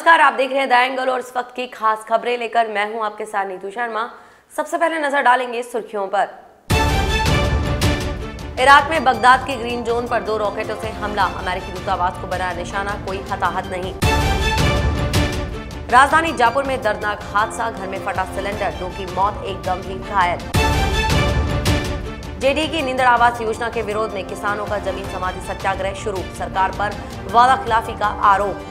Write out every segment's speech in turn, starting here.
नमस्कार, आप देख रहे हैं द एंगल और इस वक्त की खास खबरें लेकर मैं हूं आपके साथ नीतू शर्मा। सबसे पहले नजर डालेंगे सुर्खियों पर। इराक में बगदाद के ग्रीन जोन पर 2 रॉकेटों से हमला, अमेरिकी दूतावास को बनाया निशाना, कोई हताहत नहीं। राजधानी जयपुर में दर्दनाक हादसा, घर में फटा सिलेंडर, 2 की मौत, 1 गंभीर घायल। जेडीए की निंदड़ आवास योजना के विरोध में किसानों का जमीन समाधि सत्याग्रह शुरू, सरकार पर वादा खिलाफी का आरोप।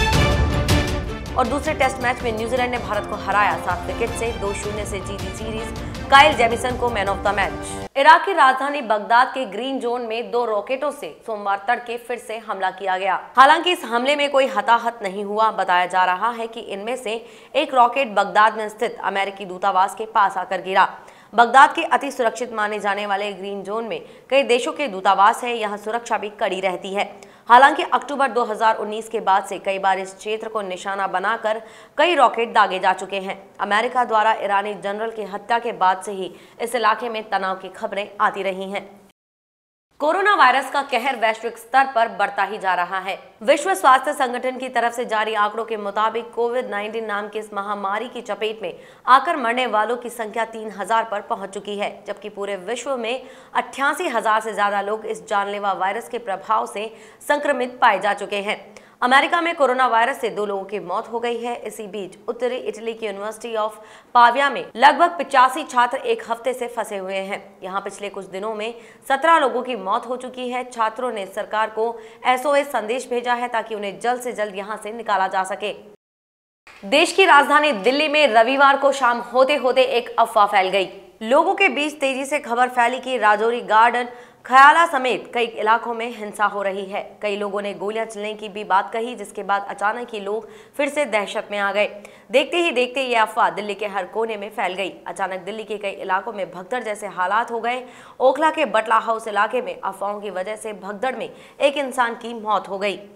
और दूसरे टेस्ट मैच में न्यूजीलैंड ने भारत को हराया, 7 विकेट से 2-0 से जीती सीरीज, काइल जेमिसन को man of the match. Iraq की राजधानी बगदाद के ग्रीन जोन में 2 रॉकेटों से सोमवार तड़के फिर से हमला किया गया। हालांकि इस हमले में कोई हताहत नहीं हुआ। बताया जा रहा है कि इनमें से एक रॉकेट बगदाद में स्थित अमेरिकी दूतावास के पास आकर गिरा। बगदाद के अति सुरक्षित माने जाने वाले ग्रीन जोन में कई देशों के दूतावास है, यहाँ सुरक्षा भी कड़ी रहती है। हालांकि अक्टूबर 2019 के बाद से कई बार इस क्षेत्र को निशाना बनाकर कई रॉकेट दागे जा चुके हैं। अमेरिका द्वारा ईरानी जनरल की हत्या के बाद से ही इस इलाके में तनाव की खबरें आती रही हैं। कोरोना वायरस का कहर वैश्विक स्तर पर बढ़ता ही जा रहा है। विश्व स्वास्थ्य संगठन की तरफ से जारी आंकड़ों के मुताबिक कोविड-19 नाम की इस महामारी की चपेट में आकर मरने वालों की संख्या 3000 पर पहुंच चुकी है, जबकि पूरे विश्व में 88,000 से ज्यादा लोग इस जानलेवा वायरस के प्रभाव से संक्रमित पाए जा चुके हैं। अमेरिका में कोरोना वायरस से 2 लोगों की मौत हो गई है। इसी बीच उत्तरी इटली की यूनिवर्सिटी ऑफ पाविया में लगभग 85 छात्र एक हफ्ते से फंसे हुए हैं। यहाँ पिछले कुछ दिनों में 17 लोगों की मौत हो चुकी है। छात्रों ने सरकार को SOS संदेश भेजा है ताकि उन्हें जल्द से जल्द यहाँ से निकाला जा सके। देश की राजधानी दिल्ली में रविवार को शाम होते होते एक अफवाह फैल गई। लोगों के बीच तेजी से खबर फैली कि राजौरी गार्डन, खयाला समेत कई इलाकों में हिंसा हो रही है। कई लोगों ने गोलियां चलने की भी बात कही, जिसके बाद अचानक ही लोग फिर से दहशत में आ गए। देखते ही देखते ये अफवाह दिल्ली के हर कोने में फैल गई। अचानक दिल्ली के कई इलाकों में भगदड़ जैसे हालात हो गए। ओखला के बटला हाउस इलाके में अफवाहों की वजह से भगदड़ में एक इंसान की मौत हो गई।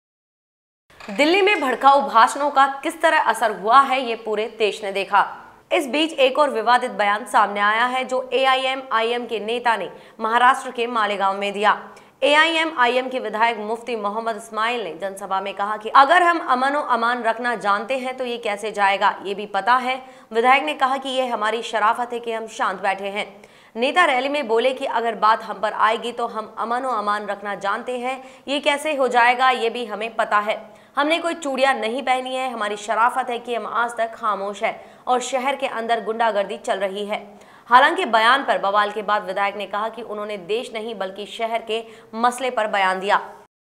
दिल्ली में भड़काऊ भाषणों का किस तरह असर हुआ है, ये पूरे देश ने देखा। इस बीच एक और विवादित बयान सामने आया है जो AIMIM के नेता ने महाराष्ट्र के मालेगांव में दिया। AIMIM के विधायक मुफ्ती मोहम्मद इस्माइल ने जनसभा में कहा कि अगर हम अमन और अमान रखना जानते हैं तो ये कैसे जाएगा, ये भी पता है। विधायक ने कहा कि ये हमारी शराफत है कि हम शांत बैठे हैं। नेता रैली में बोले कि अगर बात हम पर आएगी तो हम अमन और अमान रखना जानते हैं, ये कैसे हो जाएगा ये भी हमें पता है। हमने कोई चूड़ियां नहीं पहनी है, हमारी शराफत है कि हम आज तक खामोश है और शहर के अंदर गुंडागर्दी चल रही है। हालांकि बयान पर बवाल के बाद विधायक ने कहा कि उन्होंने देश नहीं बल्कि शहर के मसले पर बयान दिया।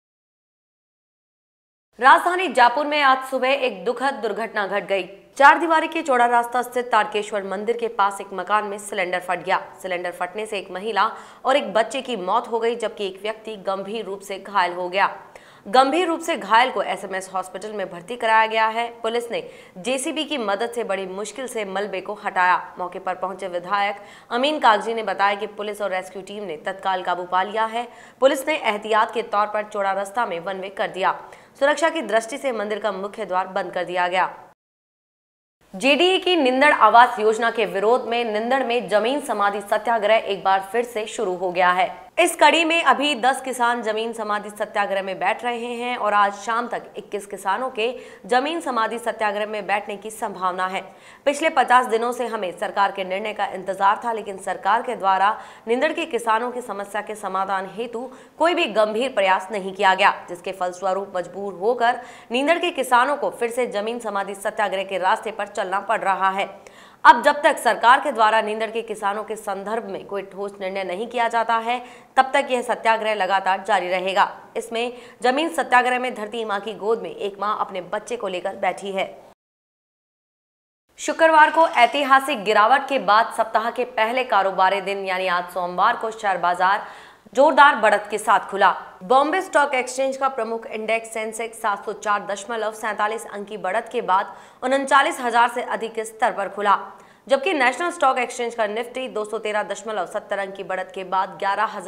राजधानी जयपुर में आज सुबह एक दुखद दुर्घटना घट गई। 4 दीवारी के चौड़ा रास्ता स्थित तारकेश्वर मंदिर के पास एक मकान में सिलेंडर फट गया। सिलेंडर फटने से एक महिला और एक बच्चे की मौत हो गई, जबकि एक व्यक्ति गंभीर रूप से घायल हो गया। गंभीर रूप से घायल को SMS हॉस्पिटल में भर्ती कराया गया है। पुलिस ने JCB की मदद से बड़ी मुश्किल से मलबे को हटाया। मौके पर पहुंचे विधायक अमीन कागजी ने बताया कि पुलिस और रेस्क्यू टीम ने तत्काल काबू पा लिया है। पुलिस ने एहतियात के तौर पर चौड़ा रास्ता में 1 वे कर दिया। सुरक्षा की दृष्टि से मंदिर का मुख्य द्वार बंद कर दिया गया। जेडीए की निंदड़ आवास योजना के विरोध में निंदड़ में जमीन समाधि सत्याग्रह एक बार फिर से शुरू हो गया है। इस कड़ी में अभी 10 किसान जमीन समाधि सत्याग्रह में बैठ रहे हैं और आज शाम तक 21 किसानों के जमीन समाधि सत्याग्रह में बैठने की संभावना है। पिछले 50 दिनों से हमें सरकार के निर्णय का इंतजार था, लेकिन सरकार के द्वारा निंदड़ के किसानों की समस्या के समाधान हेतु कोई भी गंभीर प्रयास नहीं किया गया, जिसके फलस्वरूप मजबूर होकर निंदड़ के किसानों को फिर से जमीन समाधि सत्याग्रह के रास्ते पर चलना पड़ रहा है। अब जब तक सरकार के द्वारा निंदड़ के किसानों के संदर्भ में कोई ठोस निर्णय नहीं किया जाता है, तब तक यह सत्याग्रह लगातार जारी रहेगा। इसमें जमीन सत्याग्रह में धरती मां की गोद में एक मां अपने बच्चे को लेकर बैठी है। शुक्रवार को ऐतिहासिक गिरावट के बाद सप्ताह के पहले कारोबारी दिन यानी आज सोमवार को शेयर बाजार जोरदार बढ़त के साथ खुला। बॉम्बे स्टॉक एक्सचेंज का प्रमुख इंडेक्स सेंसेक्स 704.47 अंक की बढ़त के बाद 39,000 से अधिक के स्तर पर खुला, जबकि नेशनल स्टॉक एक्सचेंज का निफ्टी 213.70 अंक की बढ़त के बाद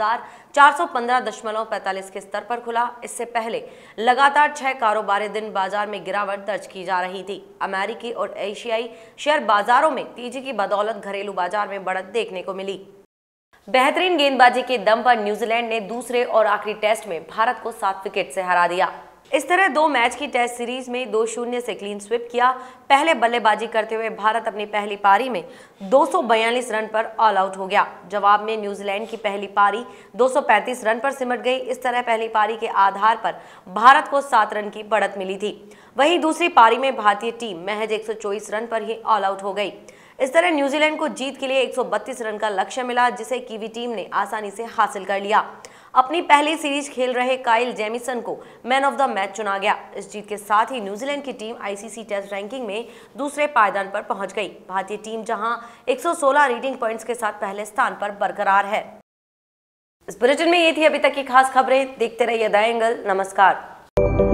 11,415.45 के स्तर पर खुला। इससे पहले लगातार 6 कारोबारी दिन बाजार में गिरावट दर्ज की जा रही थी। अमेरिकी और एशियाई शेयर बाजारों में तेजी की बदौलत घरेलू बाजार में बढ़त देखने को मिली। बेहतरीन गेंदबाजी के दम पर न्यूजीलैंड ने दूसरे और आखिरी टेस्ट में भारत को 7 विकेट से हरा दिया। इस तरह 2 मैच की टेस्ट सीरीज में 2-0 से क्लीन स्वीप किया। पहले बल्लेबाजी करते हुए भारत अपनी पहली पारी में 242 रन पर ऑल आउट हो गया। जवाब में न्यूजीलैंड की पहली पारी 235 रन पर सिमट गई। इस तरह पहली पारी के आधार पर भारत को 7 रन की बढ़त मिली थी। वहीं दूसरी पारी में भारतीय टीम महज 124 रन पर ही ऑल आउट हो गई। इस तरह न्यूजीलैंड को जीत के लिए 132 रन का लक्ष्य मिला, जिसे कीवी टीम ने आसानी से हासिल कर लिया। अपनी पहली सीरीज खेल रहे काइल जेमिसन को मैन ऑफ द मैच चुना गया। इस जीत के साथ ही न्यूजीलैंड की टीम आईसीसी टेस्ट रैंकिंग में दूसरे पायदान पर पहुंच गई। भारतीय टीम जहां 116 रेटिंग पॉइंट्स के साथ पहले स्थान पर बरकरार है। इस बुलेटिन में ये थी अभी तक की खास खबरें। देखते रहिए द एंगल। नमस्कार।